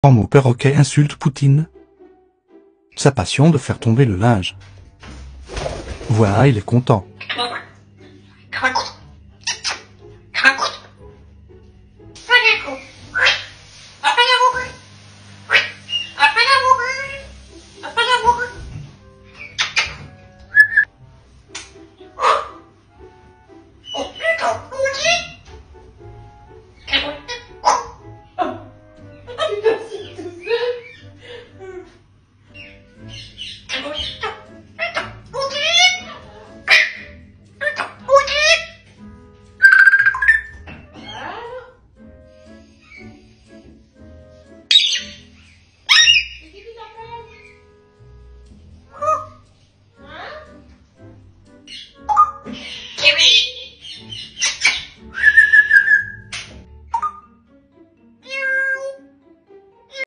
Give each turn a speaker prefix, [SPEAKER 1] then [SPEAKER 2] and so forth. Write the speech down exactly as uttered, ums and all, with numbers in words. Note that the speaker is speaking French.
[SPEAKER 1] Quand mon perroquet insulte Poutine. Sa passion de faire tomber le linge. Voilà, il est content.
[SPEAKER 2] Crac, crac.